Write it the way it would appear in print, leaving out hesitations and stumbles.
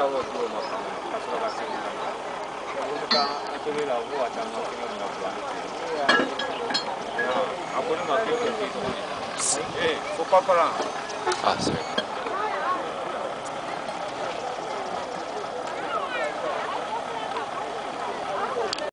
하고 그거 막 가수가 갈수 있는 거. 그러니까 저기라고 왔잖아. 그냥 막 야, 아버지가 기억이 있어. 예, 소파파랑. 아, 네.